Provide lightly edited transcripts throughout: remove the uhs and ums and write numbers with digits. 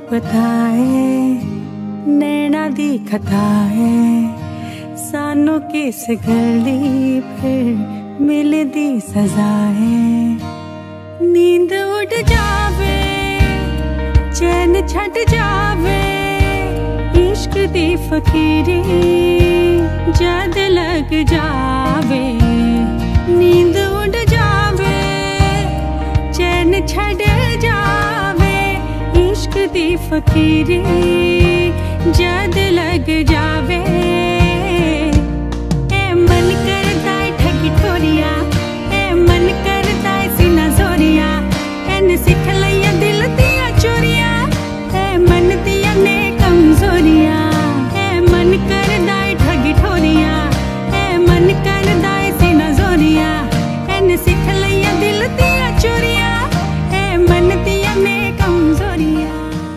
बताए नैना दी कथा है सानू किस गली फिर मिलदी सजा है। नींद उड़ जावे चैन छट जावे इश्क दी फकीरी जद लग जावे। नींद उड़ जावे चैन छट जावे इश्क दी फकीरी जद लग जावे। ए मन करता है ठगी ठोरिया ए मन करता है सीना जोरिया एन सिख लिया दिल दिया चोरिया ए मन दिया ने कमजोरिया। ए मन करता है ठगी ठोरिया ए मन करता है सीना जोरिया एन सिख लिया दिल दिया चोरिया ए मन दिया ने कमजोरिया।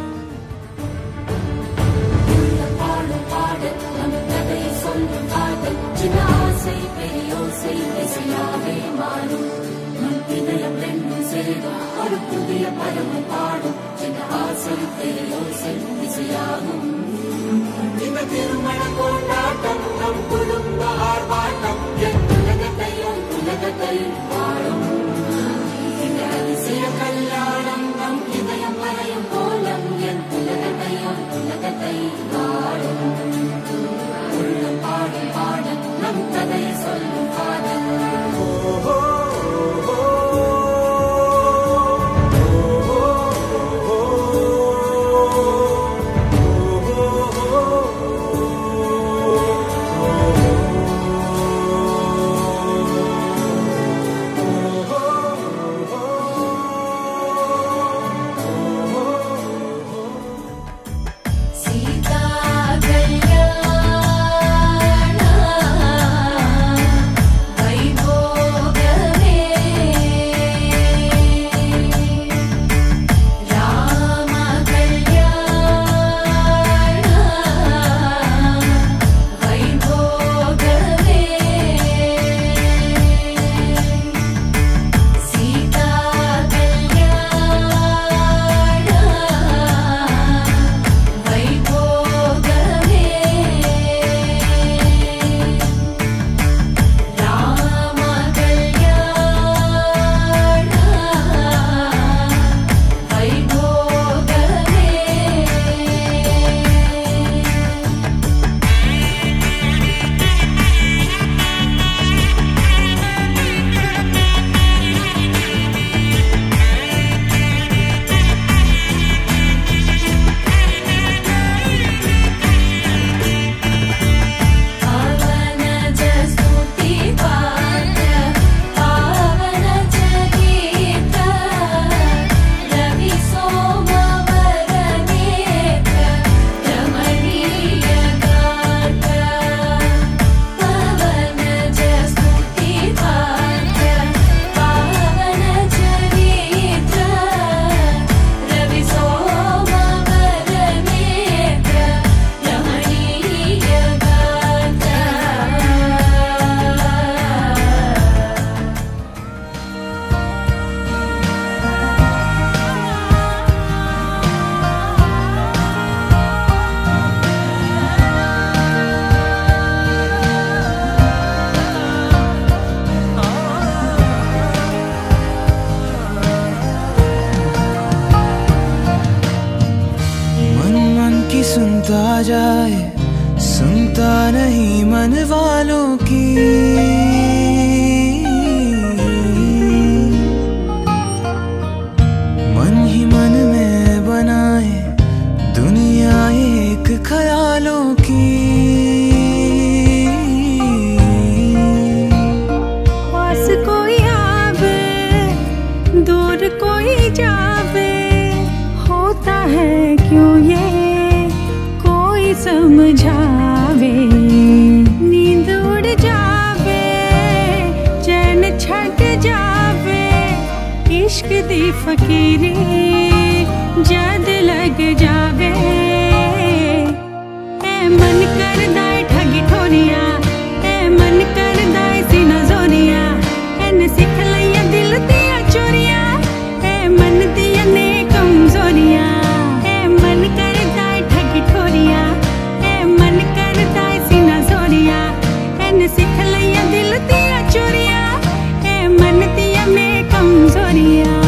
सुनता जाए सुनता नहीं मन वालों की मन ही मन में बनाए दुनिया एक ख्यालों की। पास कोई आवे दूर कोई जावे होता है क्यों ये समझावे। नींद उड़ जावे चैन छट जावे इश्क दी फकीरी जद लग जावे। ए मन करदा है ठगी ठोरिया ए मन करदा है सीना जोरिया एन सिख लिया दिल दिया चोरिया ए मन दिया ने कमजोरिया। ए मन गोरिया।